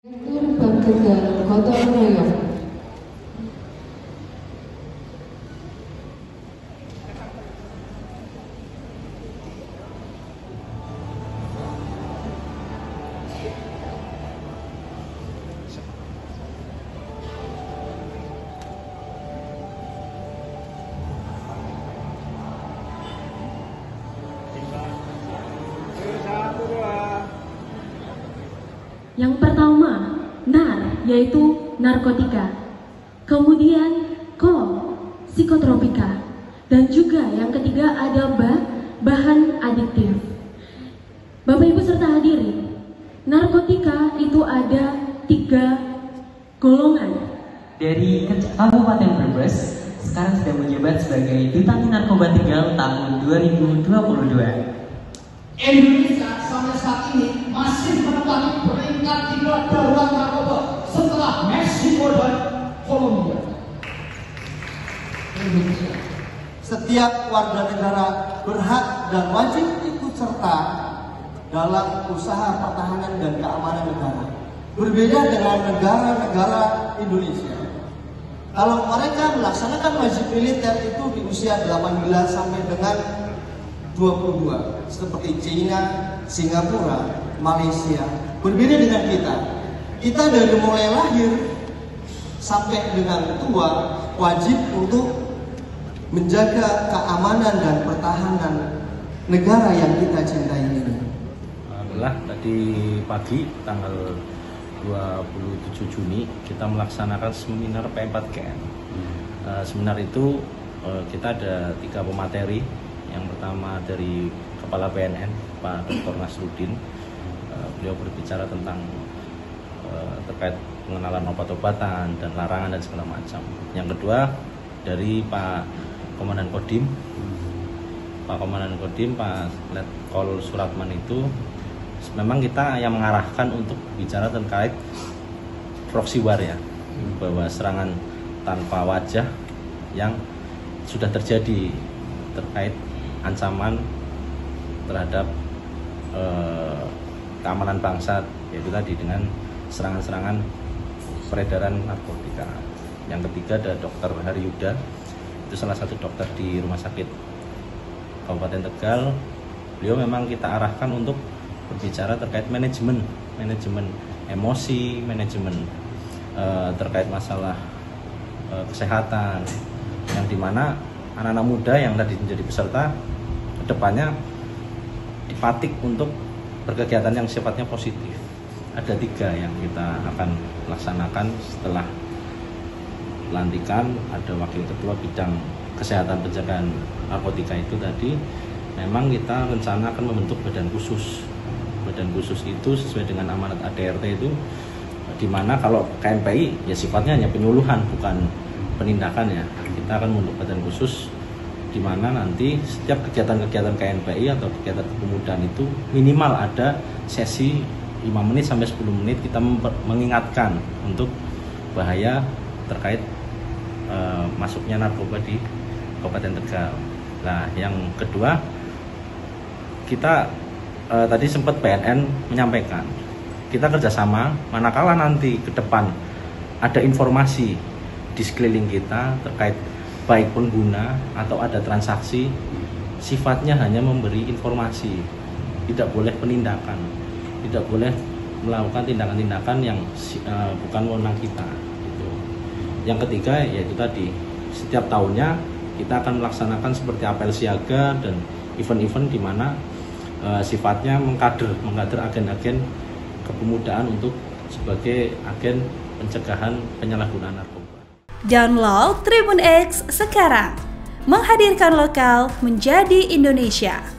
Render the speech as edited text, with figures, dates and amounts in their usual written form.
Direktur Gotong Royong. Yang pertama, NAR, yaitu narkotika. Kemudian KO, psikotropika. Dan juga yang ketiga ada bahan adiktif. Bapak Ibu serta hadirin, narkotika itu ada 3 golongan. Dari Kabupaten Brebes, sekarang sedang menjabat sebagai Duta Narkoba Tegal tahun 2022. Indonesia sampai saat ini masih menempati peringkat 3 darurat narkoba setelah Meksiko dan Kolombia. Indonesia. Setiap warga negara berhak dan wajib ikut serta dalam usaha pertahanan dan keamanan negara. Berbeda dengan negara-negara Indonesia. Kalau mereka melaksanakan wajib militer itu di usia 18 sampai dengan 22, seperti China, Singapura, Malaysia. Berbeda dengan kita. Kita dari mulai lahir sampai dengan tua wajib untuk menjaga keamanan dan pertahanan negara yang kita cintai ini. Alhamdulillah tadi pagi tanggal 27 Juni kita melaksanakan seminar P4KN. Seminar itu kita ada 3 pemateri. Yang pertama dari Kepala BNN Pak Dr. Nasruddin, beliau berbicara tentang terkait pengenalan obat-obatan dan larangan dan segala macam. Yang kedua dari Pak Komandan Kodim, Pak Letkol Suratman itu memang kita yang mengarahkan untuk bicara terkait proxy war ya, bahwa serangan tanpa wajah yang sudah terjadi terkait ancaman terhadap keamanan bangsa, yaitu tadi dengan serangan-serangan peredaran narkotika. Yang ketiga ada Dr. Haryuda, itu salah satu dokter di Rumah Sakit Kabupaten Tegal. Beliau memang kita arahkan untuk berbicara terkait manajemen emosi, manajemen terkait masalah kesehatan, yang dimana anak-anak muda yang tadi menjadi peserta kedepannya dipatik untuk berkegiatan yang sifatnya positif. Ada 3 yang kita akan laksanakan setelah pelantikan. Ada wakil ketua bidang kesehatan pencegahan narkotika itu tadi. Memang kita rencana akan membentuk badan khusus. Badan khusus itu sesuai dengan amanat ADRT itu, dimana kalau KNPI ya sifatnya hanya penyuluhan bukan penindakan ya. Kita akan membentuk badan khusus di mana nanti setiap kegiatan-kegiatan KNPI atau kegiatan kepemudaan itu minimal ada sesi 5 menit sampai 10 menit kita mengingatkan untuk bahaya terkait masuknya narkoba di Kabupaten Tegal. Nah, yang kedua kita tadi sempat BNN menyampaikan kita kerjasama manakala nanti ke depan ada informasi di sekeliling kita terkait baik pengguna atau ada transaksi, sifatnya hanya memberi informasi, tidak boleh penindakan, tidak boleh melakukan tindakan-tindakan yang bukan wewenang kita gitu. Yang ketiga yaitu tadi setiap tahunnya kita akan melaksanakan seperti apel siaga dan event-event di mana sifatnya mengkader agen-agen kepemudaan untuk sebagai agen pencegahan penyalahgunaan narkoba. Download Tribun X sekarang, menghadirkan lokal menjadi Indonesia.